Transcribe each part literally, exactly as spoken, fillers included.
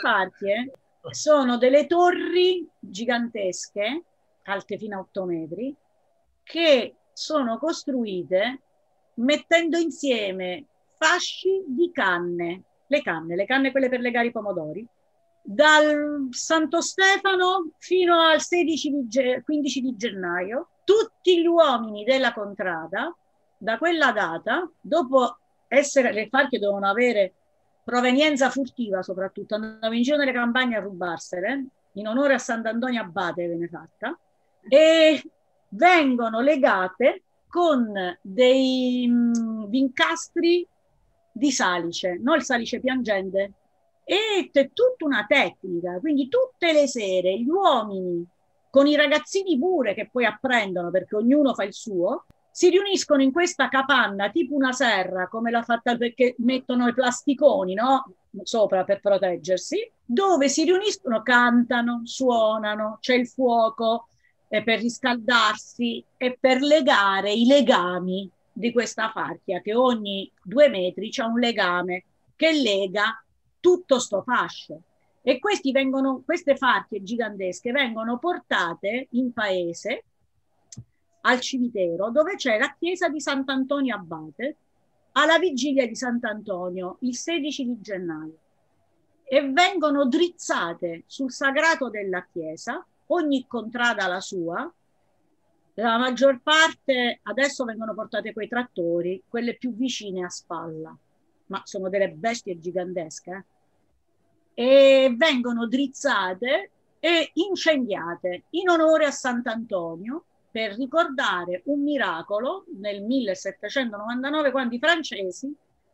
parchie sono delle torri gigantesche, alte fino a otto metri, che sono costruite mettendo insieme fasci di canne, le canne, le canne quelle per legare i pomodori, dal Santo Stefano fino al sedici di, quindici di gennaio, tutti gli uomini della contrada, da quella data, dopo essere, le parchie dovevano avere provenienza furtiva soprattutto, andavano in giro nelle campagne a rubarsele, in onore a Sant'Antonio Abate viene fatta, e vengono legate con dei mh, incastri di salice, non il salice piangente, e c'è tutta una tecnica, quindi tutte le sere gli uomini con i ragazzini pure che poi apprendono perché ognuno fa il suo, si riuniscono in questa capanna tipo una serra come l'ha fatta perché mettono i plasticoni, no? Sopra per proteggersi, dove si riuniscono, cantano, suonano, c'è il fuoco eh, per riscaldarsi e per legare i legami di questa parchia, che ogni due metri c'è un legame che lega tutto sto fascio. E questi vengono, queste parchie gigantesche vengono portate in paese al cimitero dove c'è la chiesa di Sant'Antonio Abate alla vigilia di Sant'Antonio il sedici di gennaio e vengono drizzate sul sagrato della chiesa, ogni contrada la sua. La maggior parte adesso vengono portate quei trattori, quelle più vicine a spalla, ma sono delle bestie gigantesche, eh? E vengono drizzate e incendiate in onore a Sant'Antonio per ricordare un miracolo nel millesettecentonovantanove quando i francesi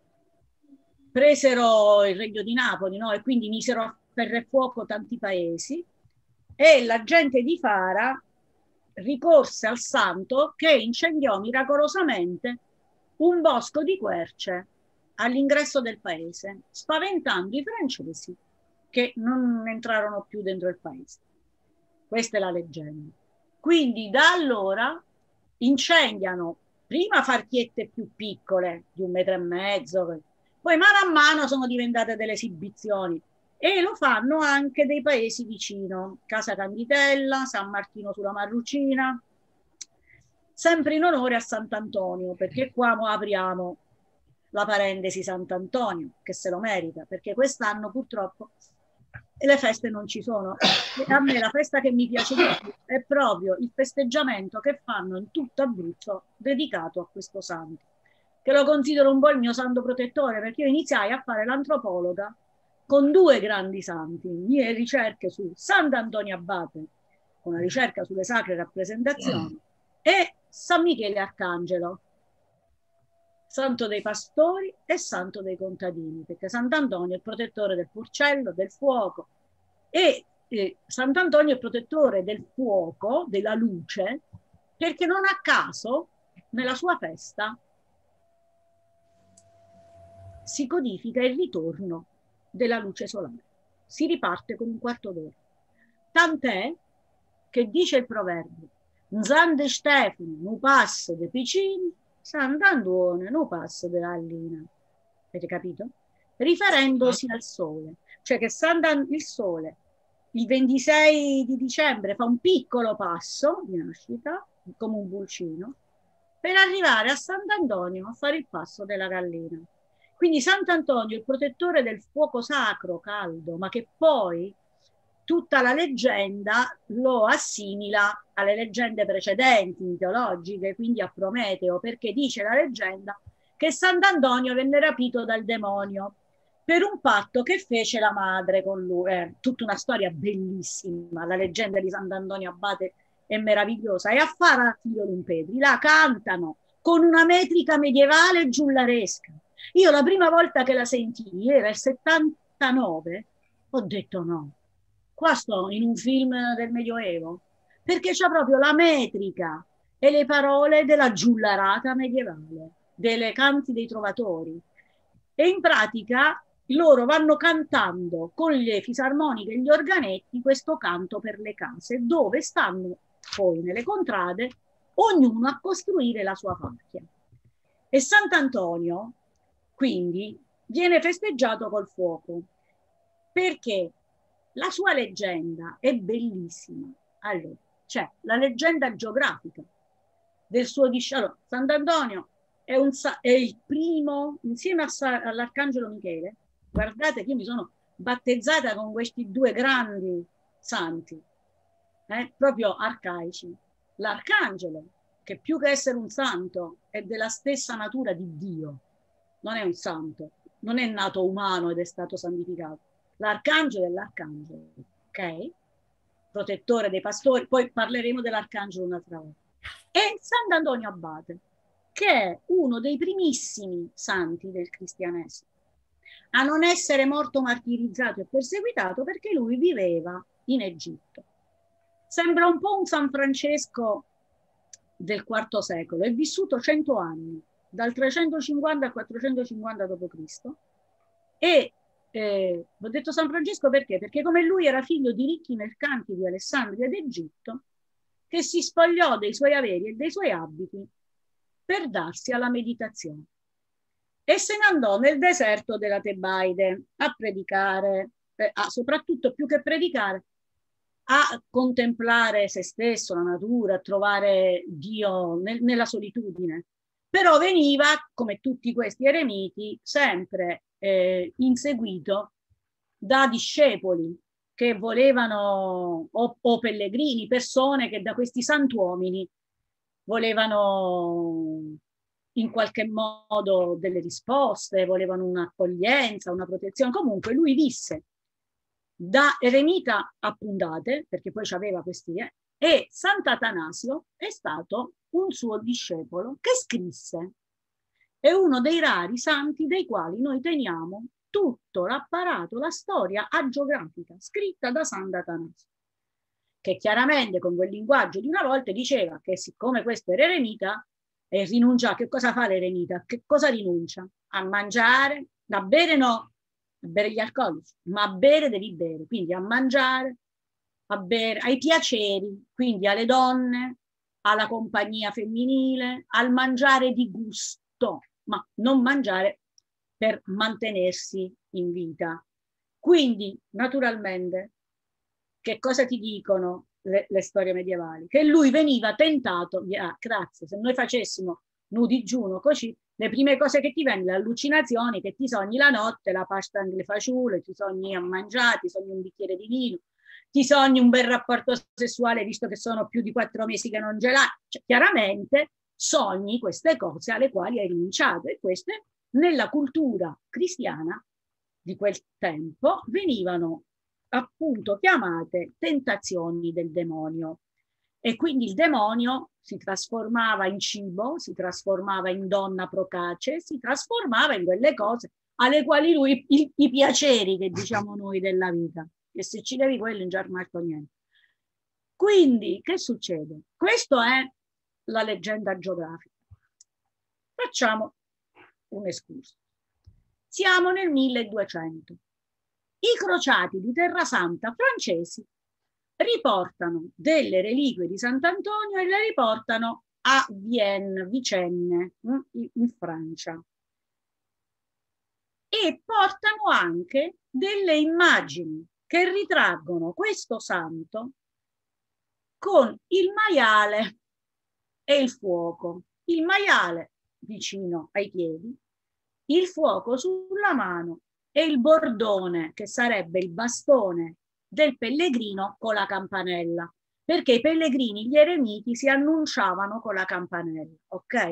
presero il Regno di Napoli, no? E quindi misero a ferro e fuoco tanti paesi e la gente di Fara ricorse al santo che incendiò miracolosamente un bosco di querce all'ingresso del paese, spaventando i francesi che non entrarono più dentro il paese. Questa è la leggenda. Quindi da allora incendiano prima farchiette più piccole, di un metro e mezzo, poi mano a mano sono diventate delle esibizioni e lo fanno anche dei paesi vicino, Casa Canditella, San Martino sulla Marrucina, sempre in onore a Sant'Antonio, perché qua apriamo la parentesi Sant'Antonio, che se lo merita, perché quest'anno purtroppo le feste non ci sono. E a me la festa che mi piace di più è proprio il festeggiamento che fanno in tutto Abruzzo dedicato a questo santo, che lo considero un po' il mio santo protettore, perché io iniziai a fare l'antropologa con due grandi santi, mie ricerche su Sant'Antonio Abate, una ricerca sulle sacre rappresentazioni, e San Michele Arcangelo, santo dei pastori e santo dei contadini, perché Sant'Antonio è il protettore del purcello, del fuoco, e eh, Sant'Antonio è il protettore del fuoco, della luce, perché non a caso nella sua festa si codifica il ritorno della luce solare. Si riparte con un quarto d'ora. Tant'è che dice il proverbio: San Stefano non passa de Picini, Sant'Antonio non passa de Allina. Avete capito? Riferendosi al sole. Cioè che Sant'An- il sole il ventisei di dicembre fa un piccolo passo di nascita, come un pulcino, per arrivare a Sant'Antonio a fare il passo della gallina. Quindi Sant'Antonio è il protettore del fuoco sacro caldo, ma che poi tutta la leggenda lo assimila alle leggende precedenti mitologiche, quindi a Prometeo, perché dice la leggenda che Sant'Antonio venne rapito dal demonio per un patto che fece la madre con lui. È tutta una storia bellissima, la leggenda di Sant'Antonio Abate è meravigliosa. E a Fara Figlio Lumpedri la cantano con una metrica medievale giullaresca. Io la prima volta che la sentii, era il settantanove, ho detto no, qua sto in un film del Medioevo, perché c'è proprio la metrica e le parole della giullarata medievale, delle canti dei trovatori. E in pratica loro vanno cantando con le fisarmoniche e gli organetti questo canto per le case, dove stanno poi nelle contrade ognuno a costruire la sua parchia. E Sant'Antonio quindi viene festeggiato col fuoco, perché la sua leggenda è bellissima. Allora, c'è la leggenda geografica del suo discepolo. Allora, Sant'Antonio è, un, è il primo, insieme all'Arcangelo Michele. Guardate che io mi sono battezzata con questi due grandi santi, eh, proprio arcaici. L'arcangelo, che più che essere un santo è della stessa natura di Dio, non è un santo, non è nato umano ed è stato santificato. L'arcangelo è l'arcangelo, ok? Protettore dei pastori, poi parleremo dell'arcangelo un'altra volta. E Sant'Antonio Abate, che è uno dei primissimi santi del cristianesimo, a non essere morto martirizzato e perseguitato perché lui viveva in Egitto. Sembra un po' un San Francesco del quarto secolo, è vissuto cento anni, dal trecentocinquanta al quattrocentocinquanta dopo Cristo, e eh, ho detto San Francesco perché? Perché come lui era figlio di ricchi mercanti di Alessandria d'Egitto, che si spogliò dei suoi averi e dei suoi abiti per darsi alla meditazione. E se ne andò nel deserto della Tebaide a predicare, eh, a, soprattutto più che predicare, a contemplare se stesso, la natura, a trovare Dio nel, nella solitudine. Però veniva, come tutti questi eremiti, sempre eh, inseguito da discepoli che volevano, o, o pellegrini, persone che da questi santuomini volevano in qualche modo delle risposte, volevano un'accoglienza, una protezione. Comunque lui visse da eremita a Pundate, perché poi aveva questi, eh, e Sant'Atanasio è stato un suo discepolo che scrisse. È uno dei rari santi dei quali noi teniamo tutto l'apparato, la storia agiografica scritta da Sant'Atanasio, che chiaramente con quel linguaggio di una volta diceva che siccome questo era eremita e rinuncia, che cosa fa l'eremita? Che cosa rinuncia? A mangiare, da bere no, a bere gli alcolici, ma a bere devi bere, quindi a mangiare, a bere, ai piaceri, quindi alle donne, alla compagnia femminile, al mangiare di gusto, ma non mangiare per mantenersi in vita. Quindi, naturalmente, che cosa ti dicono le, le storie medievali? Che lui veniva tentato, ah, grazie, se noi facessimo nudi digiuno così, le prime cose che ti vengono, le allucinazioni, che ti sogni la notte, la pasta alle fagiole, ti sogni a mangiare, ti sogni un bicchiere di vino, ti sogni un bel rapporto sessuale, visto che sono più di quattro mesi che non ce l'hai. Cioè, chiaramente sogni queste cose alle quali hai rinunciato, e queste nella cultura cristiana di quel tempo venivano appunto chiamate tentazioni del demonio. E quindi il demonio si trasformava in cibo, si trasformava in donna procace, si trasformava in quelle cose alle quali lui, i, i piaceri che diciamo noi della vita, e se ci devi quello non già rimasto niente. Quindi che succede? Questo è la leggenda geografica. Facciamo un escurso. Siamo nel milleduecento. I crociati di Terra Santa francesi riportano delle reliquie di Sant'Antonio e le riportano a Vienne, Vicenne, in Francia. E portano anche delle immagini che ritraggono questo santo con il maiale e il fuoco. Il maiale vicino ai piedi, il fuoco sulla mano e il bordone, che sarebbe il bastone del pellegrino, con la campanella, perché i pellegrini, gli eremiti, si annunciavano con la campanella, ok?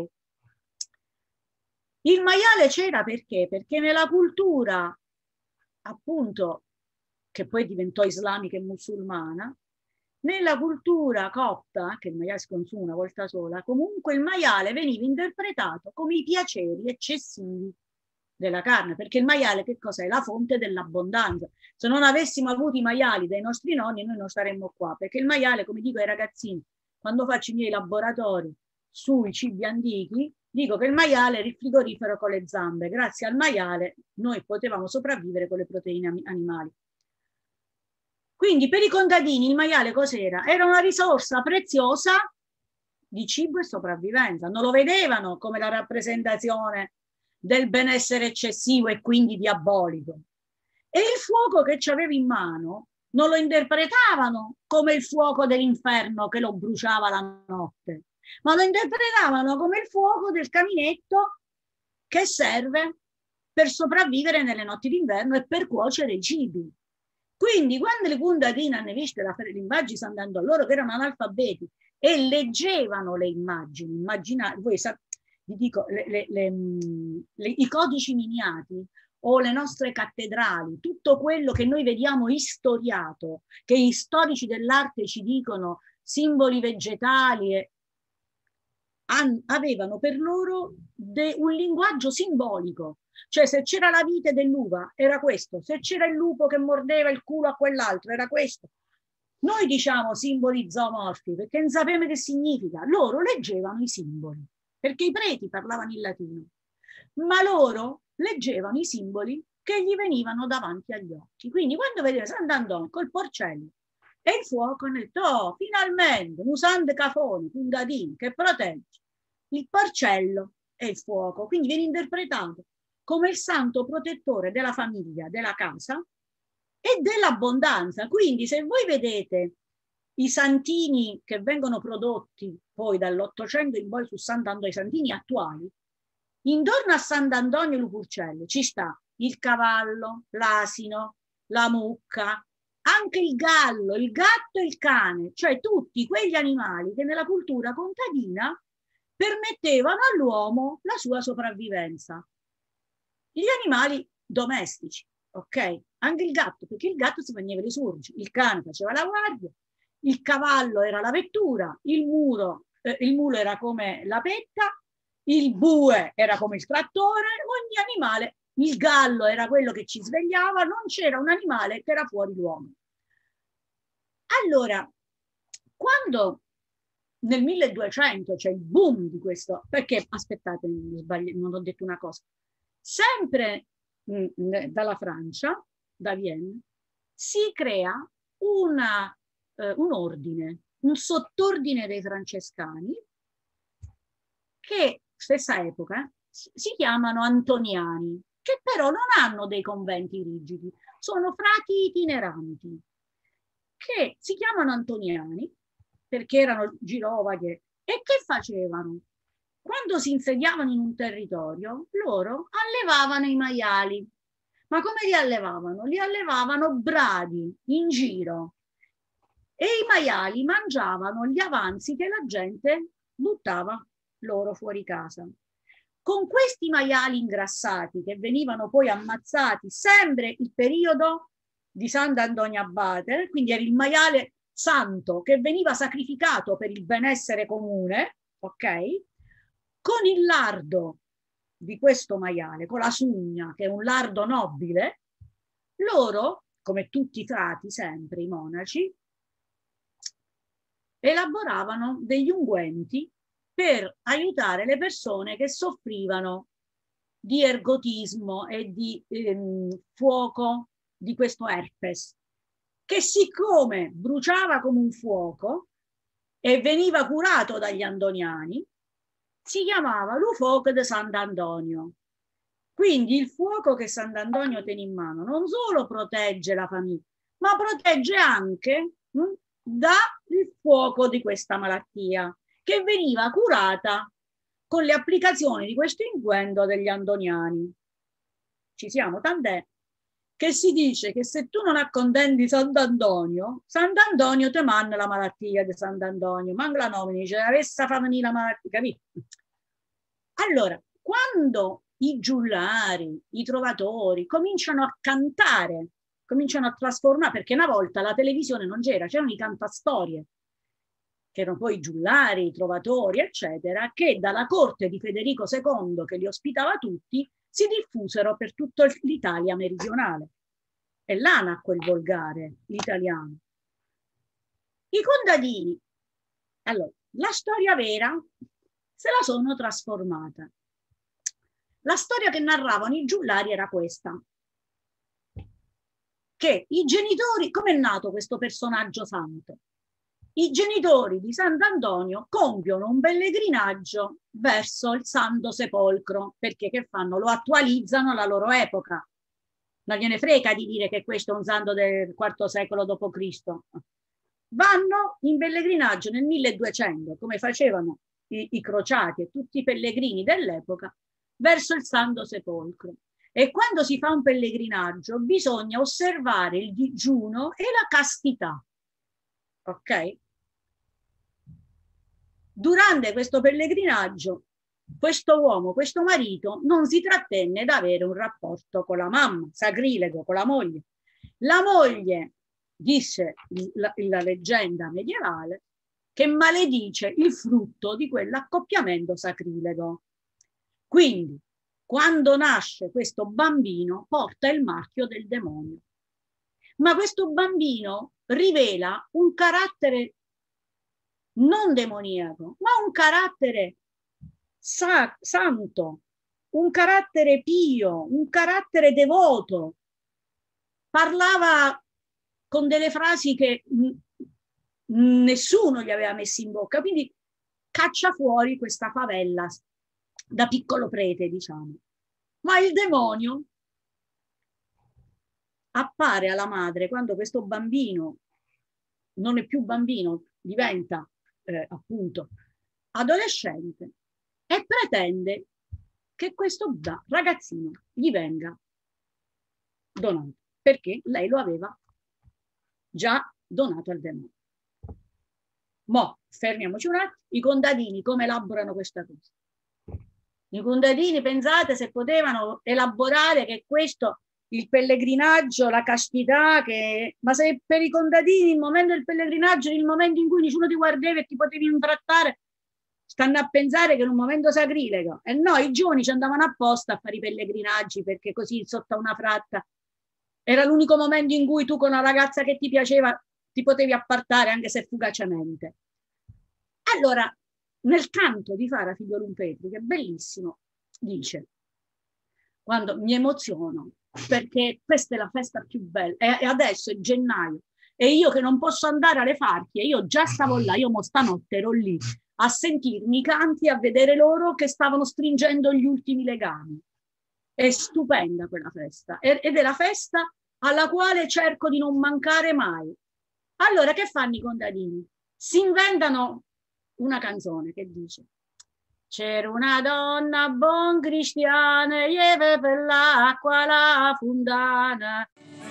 Il maiale c'era perché? Perché nella cultura, appunto, che poi diventò islamica e musulmana, nella cultura copta, che il maiale si consuma una volta sola, comunque il maiale veniva interpretato come i piaceri eccessivi della carne, perché il maiale che cos'è? La fonte dell'abbondanza. Se non avessimo avuto i maiali dei nostri nonni, noi non saremmo qua, perché il maiale, come dico ai ragazzini, quando faccio i miei laboratori sui cibi antichi, dico che il maiale era il frigorifero con le zampe. Grazie al maiale noi potevamo sopravvivere con le proteine animali. Quindi per i contadini il maiale cos'era? Era una risorsa preziosa di cibo e sopravvivenza. Non lo vedevano come la rappresentazione del benessere eccessivo e quindi diabolico. E il fuoco che ci avevi in mano non lo interpretavano come il fuoco dell'inferno che lo bruciava la notte, ma lo interpretavano come il fuoco del caminetto che serve per sopravvivere nelle notti d'inverno e per cuocere i cibi. Quindi quando le contadine hanno visto le immagini andando a loro che erano analfabeti e leggevano le immagini, immaginate, voi sapete, vi dico, le, le, le, le, i codici miniati o le nostre cattedrali, tutto quello che noi vediamo istoriato, che gli storici dell'arte ci dicono, simboli vegetali, e, an, avevano per loro de, un linguaggio simbolico. Cioè se c'era la vite dell'uva era questo, se c'era il lupo che mordeva il culo a quell'altro era questo. Noi diciamo simboli zoomorfi perché non sapevamo che significa, loro leggevano i simboli, perché i preti parlavano il latino, ma loro leggevano i simboli che gli venivano davanti agli occhi. Quindi quando vedeva Sant'Antonio col porcello e il fuoco, hanno detto, oh, finalmente, un santo cafone, un gadino che protegge il porcello e il fuoco. Quindi viene interpretato come il santo protettore della famiglia, della casa e dell'abbondanza. Quindi se voi vedete i santini che vengono prodotti poi dall'Ottocento in poi su Sant'Antonio, i santini attuali, intorno a Sant'Antonio Lucurcello ci sta il cavallo, l'asino, la mucca, anche il gallo, il gatto e il cane, cioè tutti quegli animali che nella cultura contadina permettevano all'uomo la sua sopravvivenza. Gli animali domestici, ok? Anche il gatto, perché il gatto si faceva le sorgi, il cane faceva la guardia, il cavallo era la vettura, il, muro, eh, il mulo era come la petta, il bue era come il trattore, ogni animale, il gallo era quello che ci svegliava, non c'era un animale che era fuori l'uomo. Allora, quando nel milleduecento c'è il boom di questo, perché aspettate, non, sbaglio, non ho detto una cosa, sempre mh, dalla Francia, da Vienna, si crea una, eh, un ordine, un sottordine dei francescani che, stessa epoca, si chiamano antoniani, che però non hanno dei conventi rigidi, sono frati itineranti, che si chiamano antoniani perché erano girovaghe e che facevano? Quando si insediavano in un territorio, loro allevavano i maiali. Ma come li allevavano? Li allevavano bradi, in giro. E i maiali mangiavano gli avanzi che la gente buttava loro fuori casa. Con questi maiali ingrassati, che venivano poi ammazzati, sempre il periodo di Sant'Antonio Abate, quindi era il maiale santo che veniva sacrificato per il benessere comune, ok? Con il lardo di questo maiale, con la sugna, che è un lardo nobile, loro, come tutti i frati sempre, i monaci, elaboravano degli unguenti per aiutare le persone che soffrivano di ergotismo e di ehm, fuoco di questo herpes, che siccome bruciava come un fuoco e veniva curato dagli antoniani, si chiamava lo fuoco di Sant'Antonio. Quindi il fuoco che Sant'Antonio tiene in mano non solo protegge la famiglia, ma protegge anche mh, dal fuoco di questa malattia, che veniva curata con le applicazioni di questo unguento degli antoniani. Ci siamo, tant'è che si dice che se tu non accontenti Sant'Antonio, Sant'Antonio ti manda la malattia di Sant'Antonio, manca la nomina, dice, avesse fa venire la malattia, capito? Allora, quando i giullari, i trovatori cominciano a cantare, cominciano a trasformare, perché una volta la televisione non c'era, c'erano i cantastorie, che erano poi i giullari, i trovatori, eccetera, che dalla corte di Federico secondo, che li ospitava tutti, si diffusero per tutta l'Italia meridionale. E là nacque il volgare, l'italiano. I contadini, allora, la storia vera se la sono trasformata. La storia che narravano i giullari era questa, che i genitori, come è nato questo personaggio santo? I genitori di Sant'Antonio compiono un pellegrinaggio verso il Santo Sepolcro, perché che fanno? Lo attualizzano alla loro epoca. non gliene frega di dire che questo è un santo del quarto secolo dopo Cristo. Vanno in pellegrinaggio nel milleduecento, come facevano i, i crociati e tutti i pellegrini dell'epoca, verso il Santo Sepolcro. E quando si fa un pellegrinaggio bisogna osservare il digiuno e la castità. Ok? Durante questo pellegrinaggio, questo uomo, questo marito, non si trattenne ad avere un rapporto con la mamma, sacrilego, con la moglie. La moglie, disse la, la leggenda medievale, che maledice il frutto di quell'accoppiamento sacrilego. Quindi, quando nasce questo bambino, porta il marchio del demonio. Ma questo bambino rivela un carattere non demoniaco, ma un carattere sa santo, un carattere pio, un carattere devoto. Parlava con delle frasi che nessuno gli aveva messo in bocca, quindi caccia fuori questa favella da piccolo prete, diciamo. Ma il demonio appare alla madre quando questo bambino non è più bambino, diventa eh, appunto adolescente e pretende che questo ragazzino gli venga donato, perché lei lo aveva già donato al demonio. Mo, fermiamoci un attimo, i contadini come elaborano questa cosa? I contadini, pensate se potevano elaborare che questo, il pellegrinaggio, la castità, che... ma se per i contadini il momento del pellegrinaggio è il momento in cui nessuno ti guardava e ti potevi intrattare, stanno a pensare che è un momento sacrilego. E no, i giovani ci andavano apposta a fare i pellegrinaggi perché così sotto una fratta era l'unico momento in cui tu con una ragazza che ti piaceva ti potevi appartare anche se fugacemente. Allora, nel canto di Fara Figliolum Petri, che è bellissimo, dice, quando mi emoziono, perché questa è la festa più bella, e adesso è gennaio, e io che non posso andare alle Farchie, io già stavo là, io mo stanotte ero lì, a sentirmi i canti, a vedere loro che stavano stringendo gli ultimi legami. È stupenda quella festa, ed è la festa alla quale cerco di non mancare mai. Allora, che fanno i contadini? Si inventano una canzone che dice: c'era una donna buon cristiana, ieve per l'acqua la fundana.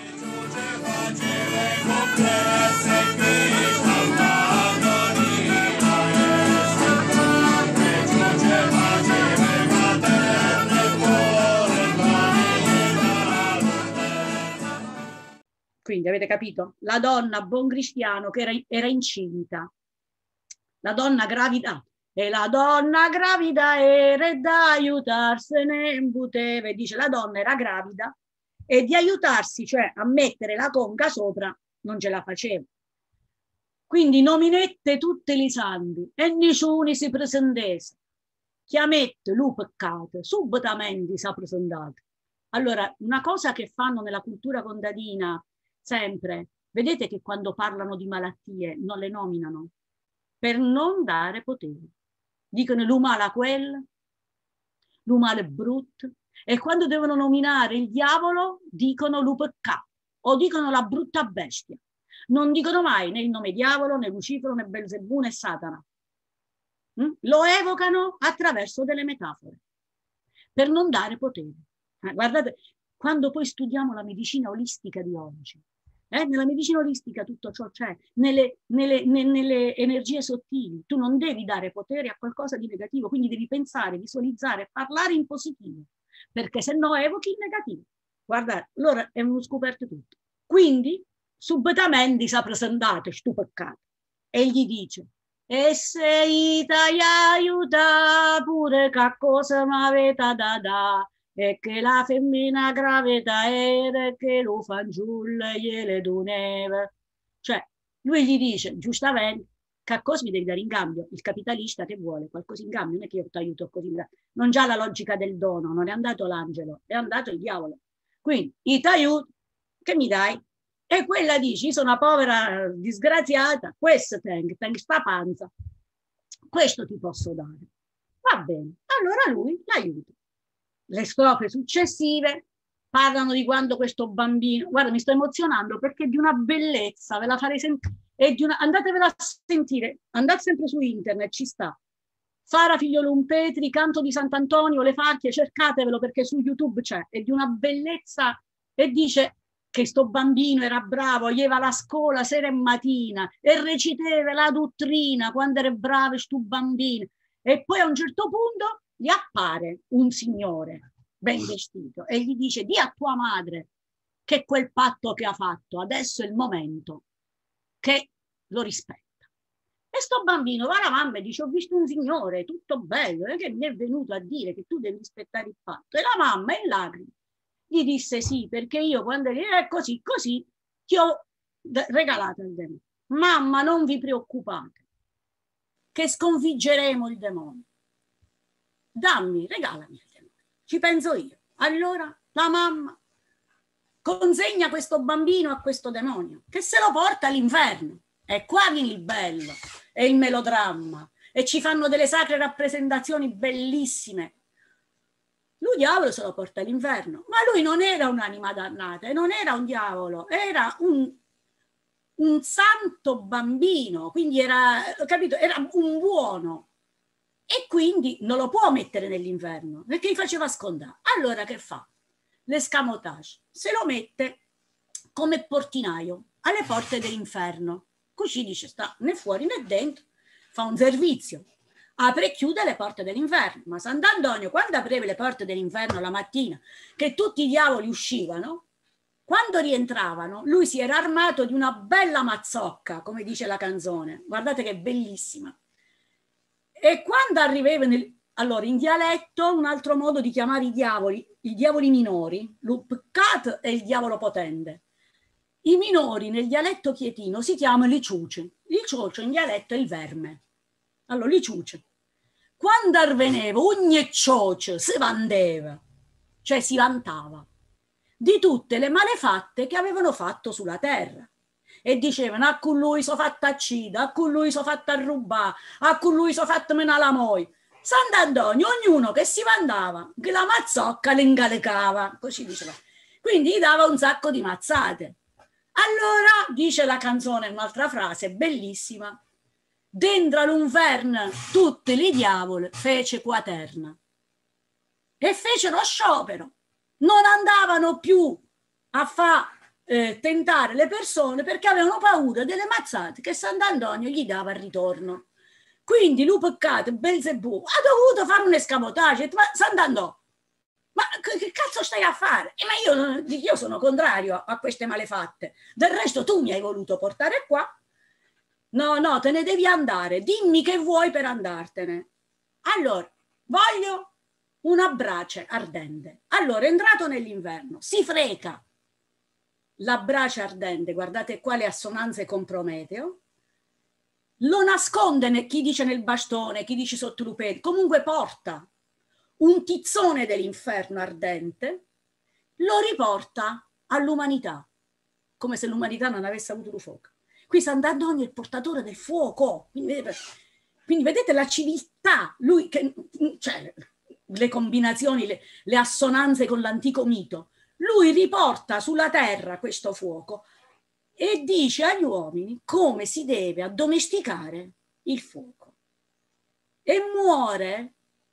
Quindi avete capito? La donna buon cristiano che era, era incinta, la donna gravida, e la donna gravida era e da aiutarsene in poteva. Dice la donna era gravida e di aiutarsi, cioè a mettere la conca sopra, non ce la faceva. Quindi nominette tutte li santi e nessuno si presentesse. Chiamette lu peccato, subitamente si è presentato. Allora, una cosa che fanno nella cultura contadina sempre, vedete che quando parlano di malattie non le nominano per non dare potere. Dicono l'umale a quel, l'umale è brutto, e quando devono nominare il diavolo dicono lu peccato o dicono la brutta bestia. Non dicono mai né il nome diavolo, né Lucifero, né Belzebù, né Satana. Mm? Lo evocano attraverso delle metafore per non dare potere. Eh, guardate, quando poi studiamo la medicina olistica di oggi, Eh, nella medicina olistica tutto ciò c'è, nelle, nelle, ne, nelle energie sottili. Tu non devi dare potere a qualcosa di negativo, quindi devi pensare, visualizzare, parlare in positivo, perché se no evochi il negativo. Guardate, allora è uno scoperto tutto. Quindi, subitamente si è presentato sto peccato e gli dice: e se ti aiuta pure che cosa mi avete da da, e che la femmina gravida era e che lo fanciullo gliele doneva. Cioè, lui gli dice, giustamente, che cosa mi devi dare in cambio? Il capitalista che vuole qualcosa in cambio, non è che io ti aiuto così. Non già la logica del dono, non è andato l'angelo, è andato il diavolo. Quindi, io ti aiuto, che mi dai? E quella dice, io sono una povera disgraziata, questo tengo, tengo sta panza, questo ti posso dare. Va bene, allora lui l'aiuta. Le strofe successive parlano di quando questo bambino, guarda mi sto emozionando perché è di una bellezza, ve la farei sentire, andatevela a sentire, andate sempre su internet, ci sta. Sara Figliolumpetri, Canto di Sant'Antonio, Le Facchie, cercatevelo perché su YouTube c'è, è di una bellezza e dice che sto bambino era bravo, ieva alla scuola sera e mattina e reciteva la dottrina quando era bravo sto bambino e poi a un certo punto gli appare un signore ben vestito e gli dice di a tua madre che quel patto che ha fatto adesso è il momento che lo rispetta. E sto bambino va alla mamma e dice ho visto un signore tutto bello eh, che mi è venuto a dire che tu devi rispettare il patto. E la mamma in lacrime gli disse sì, perché io quando è così, così ti ho regalato il demonio. Mamma, non vi preoccupate, che sconfiggeremo il demonio. Dammi, regalami il demonio, ci penso io. Allora la mamma consegna questo bambino a questo demonio, che se lo porta all'inferno. E qua viene il bello, è il melodramma, e ci fanno delle sacre rappresentazioni bellissime. Lui diavolo se lo porta all'inferno, ma lui non era un'anima dannata, non era un diavolo, era un, un santo bambino, quindi era, capito, era un buono. E quindi non lo può mettere nell'inferno, perché gli faceva scondare. Allora che fa? L'escamotage, se lo mette come portinaio alle porte dell'inferno. Così dice sta né fuori né dentro, fa un servizio, apre e chiude le porte dell'inferno. Ma Sant'Antonio quando apriva le porte dell'inferno la mattina, che tutti i diavoli uscivano, quando rientravano lui si era armato di una bella mazzocca, come dice la canzone, guardate che bellissima. E quando arrivava nel... allora in dialetto un altro modo di chiamare i diavoli, i diavoli minori, l'upcat e il diavolo potente. I minori nel dialetto chietino si chiamano le ciuce. Il ciucio in dialetto è il verme. Allora, le ciuce. Quando arveneva ogni cioce si vandeva, cioè si vantava, di tutte le malefatte che avevano fatto sulla terra. E dicevano, a colui so fatta accida, a colui so fatta rubare, a colui so fatta menare la moi. Sant'Antonio, ognuno che si vantava, che la mazzocca l'ingalecava, così diceva. Quindi gli dava un sacco di mazzate. Allora, dice la canzone, un'altra frase bellissima, dentro all'inferno tutti i diavoli fece quaterna. E fecero sciopero. Non andavano più a far eh, tentare le persone perché avevano paura delle mazzate che Sant'Antonio gli dava al ritorno. Quindi lui peccato, Belzebù, ha dovuto fare un escamotage. Ma Sant'Antonio, ma che cazzo stai a fare? Eh, ma io, io sono contrario a queste malefatte. Del resto tu mi hai voluto portare qua. No, no, te ne devi andare. Dimmi che vuoi per andartene. Allora, voglio una brace ardente. Allora, è entrato nell'inverno, si freca la brace ardente, guardate qua le assonanze con Prometeo, lo nasconde chi dice nel bastone, chi dice sotto l'upete, comunque porta un tizzone dell'inferno ardente, lo riporta all'umanità, come se l'umanità non avesse avuto il fuoco. Qui Sant'Antonio è il portatore del fuoco, quindi vedete, quindi vedete la civiltà, lui che, cioè, le combinazioni, le, le assonanze con l'antico mito, lui riporta sulla terra questo fuoco e dice agli uomini come si deve addomesticare il fuoco. E muore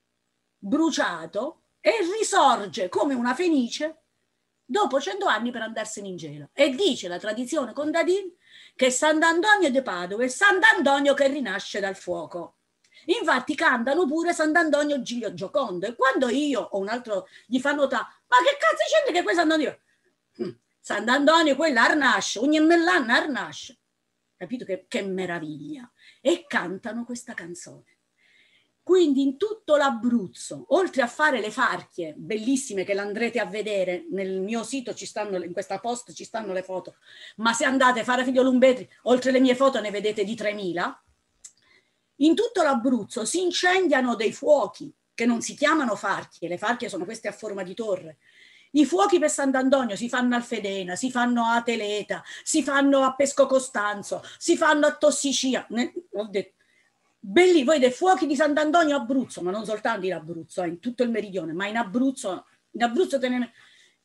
bruciato e risorge come una fenice dopo cento anni per andarsene in cielo. E dice la tradizione contadina che Sant'Antonio de Padova è Sant'Antonio che rinasce dal fuoco. Infatti cantano pure Sant'Antonio Giglio Giocondo e quando io o un altro gli fa notare ma che cazzo c'è che questo Sant'Antonio? Hm, Sant'Antonio quella arnasce, ogni mill'anno arnasce. Capito che, che meraviglia? E cantano questa canzone. Quindi in tutto l'Abruzzo, oltre a fare le farchie bellissime che l'andrete a vedere, nel mio sito ci stanno, in questa post ci stanno le foto, ma se andate a fare Figliolumpetri, oltre le mie foto ne vedete di tremila, in tutto l'Abruzzo si incendiano dei fuochi che non si chiamano farchie, le farchie sono queste a forma di torre. I fuochi per Sant'Antonio si fanno a Alfedena, si fanno a Teleta, si fanno a Pesco Costanzo, si fanno a Tossiccia. Ne, ho detto, belli, voi dei fuochi di Sant'Antonio Abruzzo, ma non soltanto in Abruzzo, eh, in tutto il meridione, ma in Abruzzo, in Abruzzo te ne,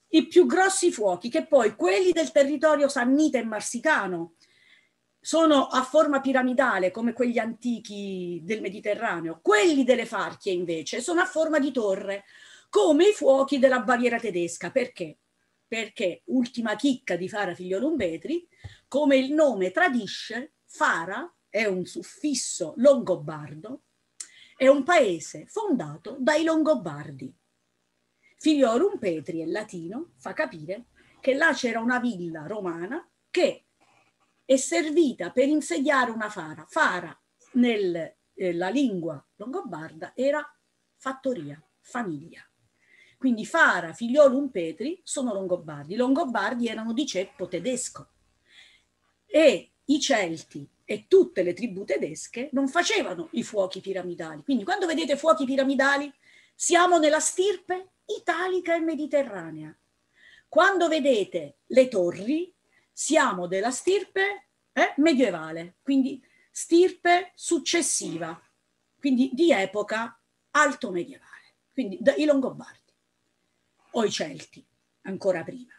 i più grossi fuochi, che poi quelli del territorio sannita e marsicano sono a forma piramidale come quelli antichi del Mediterraneo, quelli delle Farchie invece sono a forma di torre, come i fuochi della Baviera tedesca. Perché? Perché, ultima chicca di Fara Figliuolo Umbetri, come il nome tradisce, Fara è un suffisso longobardo, è un paese fondato dai Longobardi. Figliuolo Umbetri è latino, fa capire che là c'era una villa romana che è servita per insediare una fara. Fara, nella eh, lingua longobarda, era fattoria, famiglia. Quindi Fara, Figliuolo Umbetri sono longobardi. I longobardi erano di ceppo tedesco e i Celti e tutte le tribù tedesche non facevano i fuochi piramidali. Quindi quando vedete fuochi piramidali siamo nella stirpe italica e mediterranea. Quando vedete le torri siamo della stirpe eh, medievale, quindi stirpe successiva, quindi di epoca alto medievale, quindi i Longobardi o i Celti, ancora prima.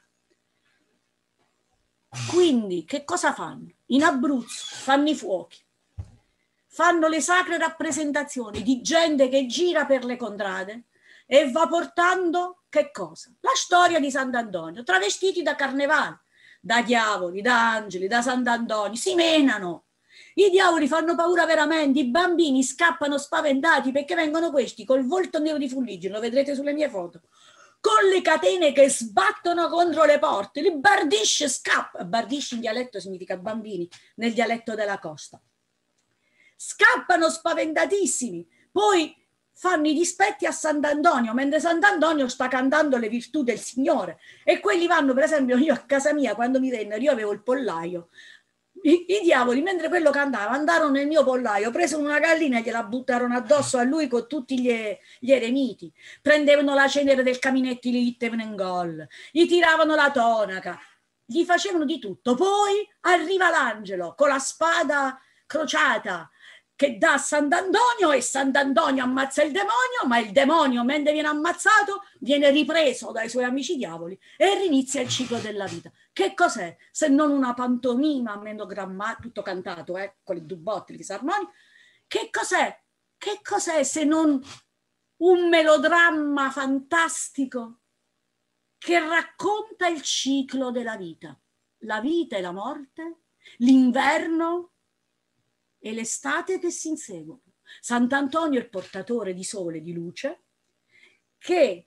Quindi che cosa fanno? In Abruzzo fanno i fuochi, fanno le sacre rappresentazioni di gente che gira per le contrade e va portando che cosa? La storia di Sant'Antonio, travestiti da carnevale, da diavoli, da angeli, da Sant'Antonio, si menano. I diavoli fanno paura veramente, i bambini scappano spaventati perché vengono questi col volto nero di fuliggine, lo vedrete sulle mie foto, con le catene che sbattono contro le porte, li bardisce, scappa. Bardisce in dialetto significa bambini, nel dialetto della costa. Scappano spaventatissimi, poi fanno i dispetti a Sant'Antonio, mentre Sant'Antonio sta cantando le virtù del Signore. E quelli vanno, per esempio, io a casa mia, quando mi vennero, io avevo il pollaio, I, i diavoli, mentre quello cantava, andarono nel mio pollaio, presero una gallina e gliela buttarono addosso a lui con tutti gli, gli eremiti, prendevano la cenere del caminetto e li mettevano in gol, gli tiravano la tonaca, gli facevano di tutto. Poi arriva l'angelo con la spada crociata che dà a Sant'Antonio e Sant'Antonio ammazza il demonio, ma il demonio, mentre viene ammazzato, viene ripreso dai suoi amici diavoli e rinizia il ciclo della vita. Che cos'è se non una pantomima melodrammatica, tutto cantato, eh, con i dubotti, i fisarmonici? Che cos'è? Che cos'è se non un melodramma fantastico che racconta il ciclo della vita? La vita e la morte, l'inverno e l'estate che si inseguono. Sant'Antonio è il portatore di sole e di luce che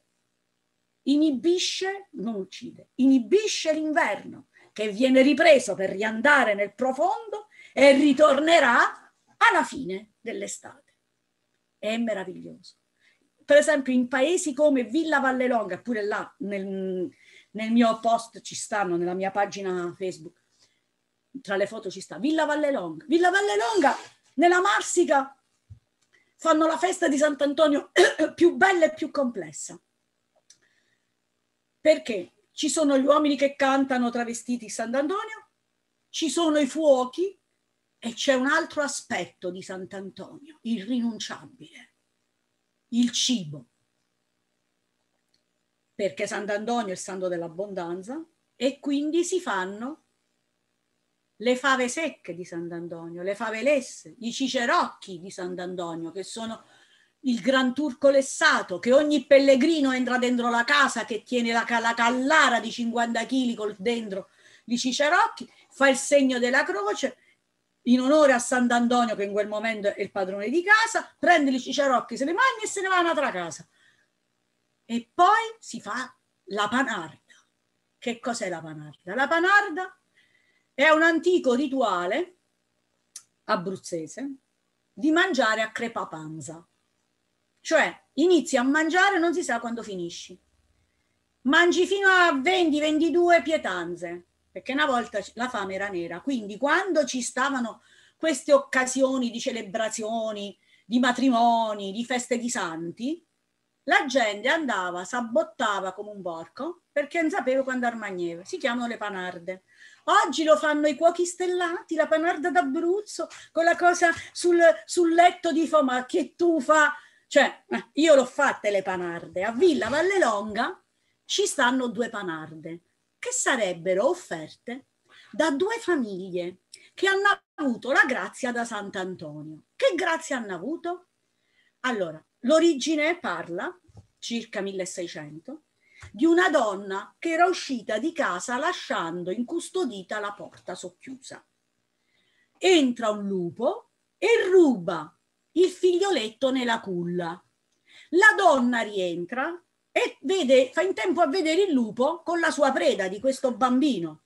inibisce, non uccide, inibisce l'inverno che viene ripreso per riandare nel profondo e ritornerà alla fine dell'estate. È meraviglioso. Per esempio in paesi come Villa Vallelonga, pure là nel, nel mio post ci stanno, nella mia pagina Facebook, tra le foto ci sta Villa Vallelonga. Villa Vallelonga, nella Marsica, fanno la festa di Sant'Antonio più bella e più complessa. Perché ci sono gli uomini che cantano travestiti di Sant'Antonio, ci sono i fuochi e c'è un altro aspetto di Sant'Antonio, irrinunciabile, il cibo. Perché Sant'Antonio è il santo dell'abbondanza e quindi si fanno le fave secche di Sant'Antonio, le fave lesse, i cicerocchi di Sant'Antonio, che sono il gran turco lessato, che ogni pellegrino entra dentro la casa, che tiene la, la callara di cinquanta chili col dentro i cicerocchi, fa il segno della croce in onore a Sant'Antonio, che in quel momento è il padrone di casa, prende i cicerocchi, se li mangia e se ne va a un'altra casa. E poi si fa la panarda. Che cos'è la panarda? La panarda è un antico rituale abruzzese di mangiare a crepapanza. Cioè, inizi a mangiare e non si sa quando finisci. Mangi fino a venti ventidue pietanze, perché una volta la fame era nera. Quindi quando ci stavano queste occasioni di celebrazioni, di matrimoni, di feste di santi, la gente andava, s'abbottava come un porco, perché non sapeva quando armagneva. Si chiamano le panarde. Oggi lo fanno i cuochi stellati, la panarda d'Abruzzo, con la cosa sul, sul letto di fo, ma che tu fa? Cioè, io l'ho fatte le panarde a Villa Vallelonga, ci stanno due panarde che sarebbero offerte da due famiglie che hanno avuto la grazia da Sant'Antonio. Che grazia hanno avuto? Allora, l'origine parla, circa milleseicento, di una donna che era uscita di casa lasciando incustodita la porta socchiusa. Entra un lupo e ruba il figlioletto nella culla. La donna rientra e vede, fa in tempo a vedere il lupo con la sua preda di questo bambino.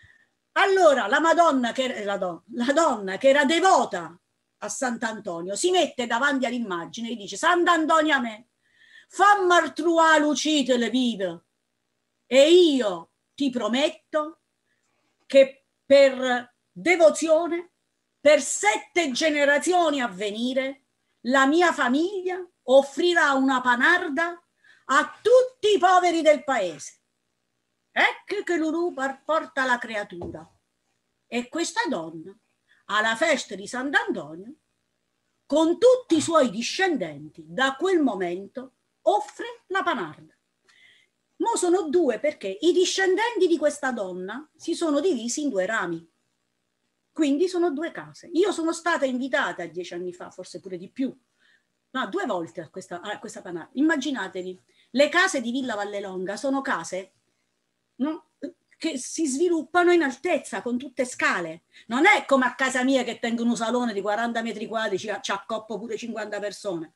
Allora la Madonna, che, la, do, la donna che era devota a Sant'Antonio, si mette davanti all'immagine e dice: Sant'Antonio a me, fammi artruà lucite le vive, e io ti prometto che per devozione, per sette generazioni a venire, la mia famiglia offrirà una panarda a tutti i poveri del paese. Ecco che l'Uru porta la creatura. E questa donna, alla festa di Sant'Antonio, con tutti i suoi discendenti, da quel momento offre la panarda. Mo sono due, perché i discendenti di questa donna si sono divisi in due rami. Quindi sono due case. Io sono stata invitata dieci anni fa, forse pure di più, no, due volte a questa, a questa panarda. Immaginatevi, le case di Villa Vallelonga sono case, no, che si sviluppano in altezza con tutte scale. Non è come a casa mia che tengo un salone di quaranta metri quadri, ci, ci accoppo pure cinquanta persone.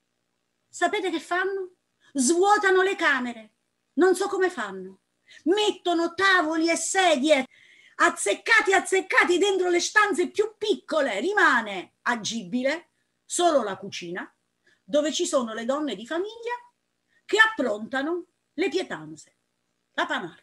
Sapete che fanno? Svuotano le camere. Non so come fanno. Mettono tavoli e sedie azzeccati azzeccati dentro le stanze più piccole. Rimane agibile solo la cucina, dove ci sono le donne di famiglia che approntano le pietanze, la panarda,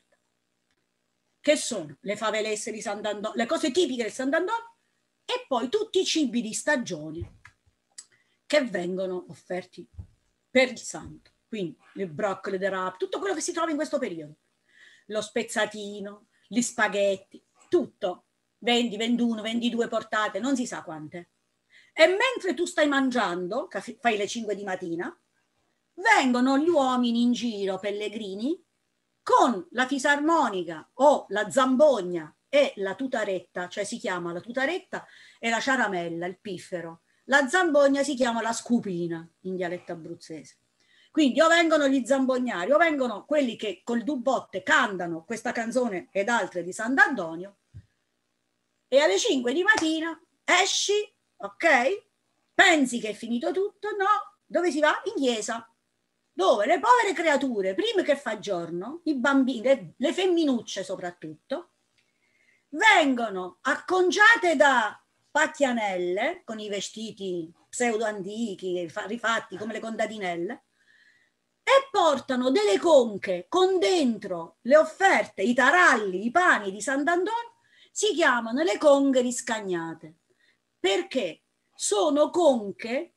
che sono le favelesse di Sant'Antonio, le cose tipiche del Sant'Antonio, e poi tutti i cibi di stagione che vengono offerti per il santo. Quindi il broccoli, le rape, tutto quello che si trova in questo periodo, lo spezzatino, gli spaghetti, tutto, venti, ventuno, ventidue portate, non si sa quante. E mentre tu stai mangiando, fai le cinque di mattina, vengono gli uomini in giro, pellegrini, con la fisarmonica o la zambogna e la tutaretta, cioè si chiama la tutaretta e la ciaramella, il piffero. La zambogna si chiama la scupina in dialetto abruzzese. Quindi o vengono gli zambognari o vengono quelli che col dubotte cantano questa canzone ed altre di Sant'Antonio, e alle cinque di mattina esci, ok? Pensi che è finito tutto? No. Dove si va? In chiesa, dove le povere creature, prima che fa giorno, i bambini, le, le femminucce soprattutto, vengono acconciate da pacchianelle con i vestiti pseudo antichi, rifatti come le contadinelle, e portano delle conche con dentro le offerte, i taralli, i pani di Sant'Antonio. Si chiamano le conche riscagnate, perché sono conche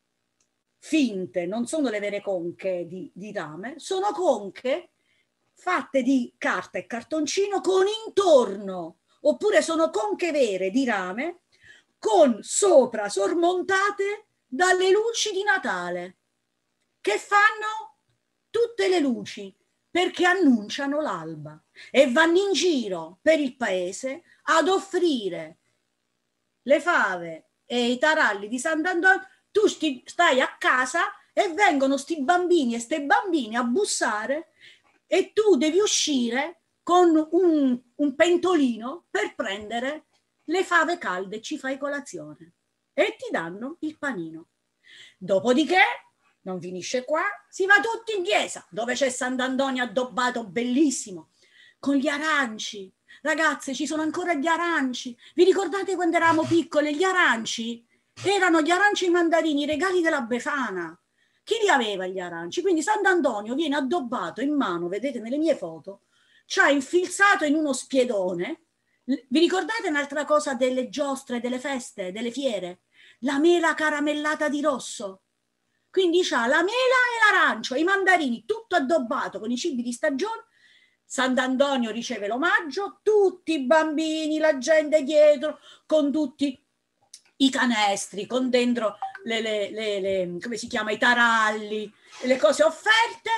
finte, non sono le vere conche di, di rame, sono conche fatte di carta e cartoncino con intorno, oppure sono conche vere di rame con sopra sormontate dalle luci di Natale, che fanno tutte le luci perché annunciano l'alba, e vanno in giro per il paese ad offrire le fave e i taralli di Sant'Antonio. Tu sti, stai a casa e vengono sti bambini e ste bambine a bussare, e tu devi uscire con un, un pentolino per prendere le fave calde e ci fai colazione e ti danno il panino. Dopodiché non finisce qua, si va tutti in chiesa, dove c'è Sant'Antonio addobbato bellissimo, con gli aranci. Ragazze, ci sono ancora gli aranci. Vi ricordate quando eravamo piccole? Gli aranci erano gli aranci mandarini, i regali della Befana. Chi li aveva gli aranci? Quindi Sant'Antonio viene addobbato in mano, vedete nelle mie foto, c'ha infilzato in uno spiedone. Vi ricordate un'altra cosa delle giostre, delle feste, delle fiere? La mela caramellata di rosso. Quindi c'ha la mela e l'arancio, i mandarini, tutto addobbato con i cibi di stagione. Sant'Antonio riceve l'omaggio, tutti i bambini, la gente dietro, con tutti i canestri, con dentro le, le, le, le come si chiama, i taralli, le cose offerte.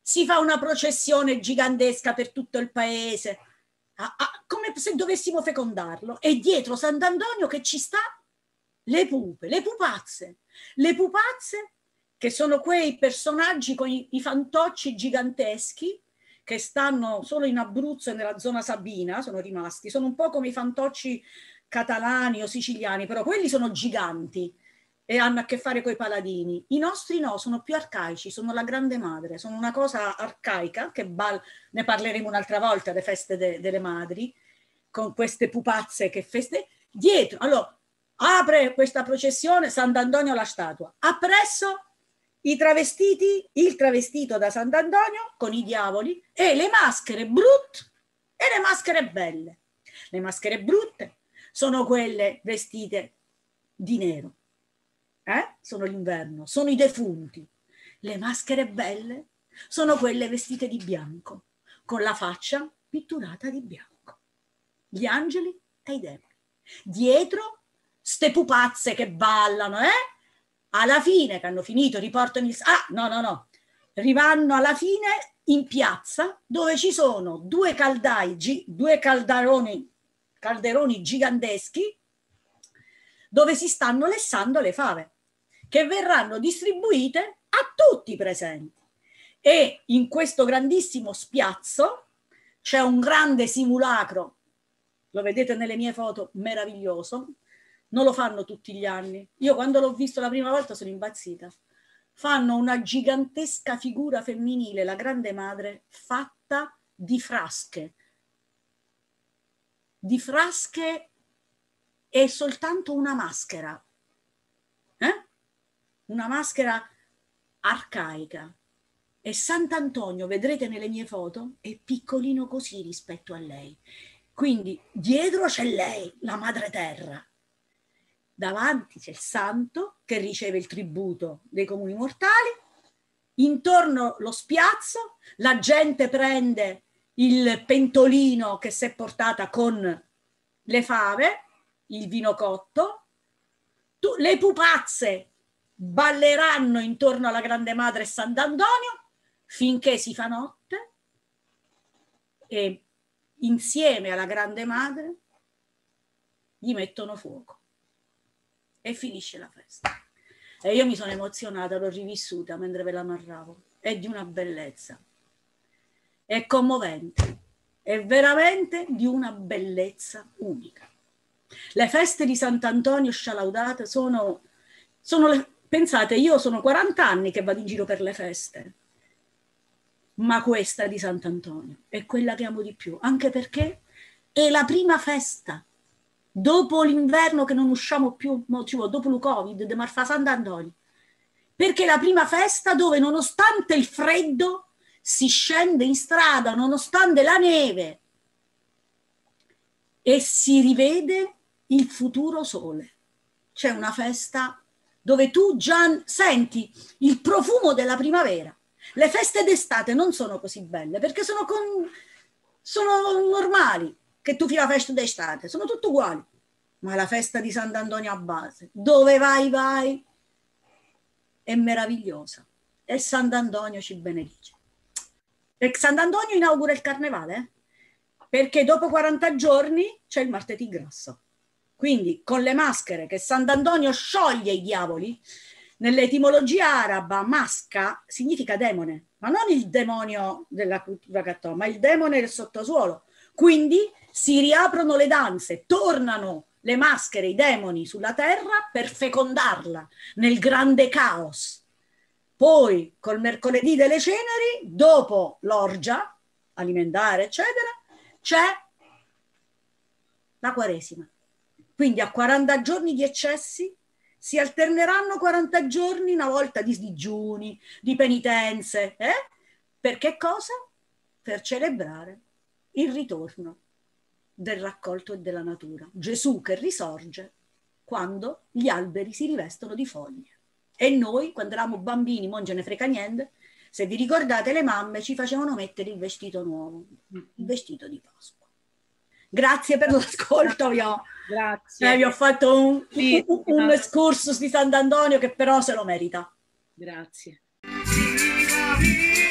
si fa una processione gigantesca per tutto il paese, ah, ah, come se dovessimo fecondarlo, e dietro Sant'Antonio che ci sta le pupe, le pupazze, le pupazze che sono quei personaggi con i, i fantocci giganteschi che stanno solo in Abruzzo e nella zona sabina, sono rimasti, sono un po' come i fantocci catalani o siciliani, però quelli sono giganti e hanno a che fare con i paladini. I nostri no, sono più arcaici, sono la Grande Madre, sono una cosa arcaica, che bal- ne parleremo un'altra volta, le feste de- delle madri, con queste pupazze che feste... Dietro, allora, apre questa processione, Sant'Antonio la statua, appresso i travestiti, il travestito da Sant'Antonio con i diavoli e le maschere brutte e le maschere belle. Le maschere brutte sono quelle vestite di nero, eh? Sono l'inverno, sono i defunti. Le maschere belle sono quelle vestite di bianco, con la faccia pitturata di bianco. Gli angeli e i demoni. Dietro ste pupazze che ballano, eh? Alla fine che hanno finito riportano il... Ah, no, no, no. Rivanno alla fine in piazza dove ci sono due caldai, due calderoni, calderoni giganteschi dove si stanno lessando le fave che verranno distribuite a tutti i presenti. E in questo grandissimo spiazzo c'è un grande simulacro, lo vedete nelle mie foto, meraviglioso. Non lo fanno tutti gli anni. Io quando l'ho visto la prima volta sono impazzita. Fanno una gigantesca figura femminile, la Grande Madre, fatta di frasche. Di frasche e soltanto una maschera. Eh? Una maschera arcaica. E Sant'Antonio, vedrete nelle mie foto, è piccolino così rispetto a lei. Quindi dietro c'è lei, la Madre Terra. Davanti c'è il santo che riceve il tributo dei comuni mortali, intorno lo spiazzo, la gente prende il pentolino che si è portata con le fave, il vino cotto, tu, le pupazze balleranno intorno alla Grande Madre e Sant'Antonio finché si fa notte e insieme alla Grande Madre gli mettono fuoco. E finisce la festa. E io mi sono emozionata, l'ho rivissuta mentre ve la narravo. È di una bellezza. È commovente. È veramente di una bellezza unica. Le feste di Sant'Antonio scialaudate sono, sono le, pensate, io sono quaranta anni che vado in giro per le feste, ma questa di Sant'Antonio è quella che amo di più, anche perché è la prima festa dopo l'inverno che non usciamo più, dopo il Covid, di Marfa Sant'Antonio, perché è la prima festa dove nonostante il freddo si scende in strada, nonostante la neve, e si rivede il futuro sole. C'è una festa dove tu già senti il profumo della primavera. Le feste d'estate non sono così belle perché sono, con, sono normali, che tu fai la festa d'estate, sono tutte uguali. Ma la festa di Sant'Antonio a base, dove vai vai, è meravigliosa. E Sant'Antonio ci benedice. E Sant'Antonio inaugura il carnevale, eh? Perché dopo quaranta giorni c'è il martedì grasso. Quindi con le maschere che Sant'Antonio scioglie i diavoli, nell'etimologia araba masca significa demone, ma non il demonio della cultura cattolica, ma il demone del sottosuolo. Quindi si riaprono le danze, tornano le maschere, i demoni sulla terra per fecondarla nel grande caos. Poi col mercoledì delle ceneri, dopo l'orgia alimentare, eccetera, c'è la Quaresima. Quindi a quaranta giorni di eccessi si alterneranno quaranta giorni, una volta di digiuni, di penitenze. Eh? Per che cosa? Per celebrare il ritorno del raccolto e della natura. Gesù che risorge quando gli alberi si rivestono di foglie. E noi, quando eravamo bambini, non ce ne frega niente, se vi ricordate, le mamme ci facevano mettere il vestito nuovo, il vestito di Pasqua. Grazie per l'ascolto, vi ho, Grazie. Eh, vi ho fatto un, sì, un, un excursus di Sant'Antonio che però se lo merita. Grazie.